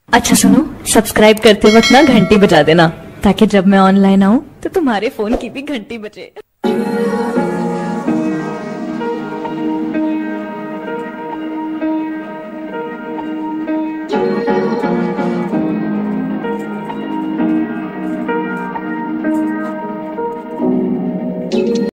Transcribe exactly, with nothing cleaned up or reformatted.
अच्छा सुनो, सब्सक्राइब करते वक्त ना घंटी बजा देना, ताकि जब मैं ऑनलाइन आऊँ तो तुम्हारे फोन की भी घंटी बजे।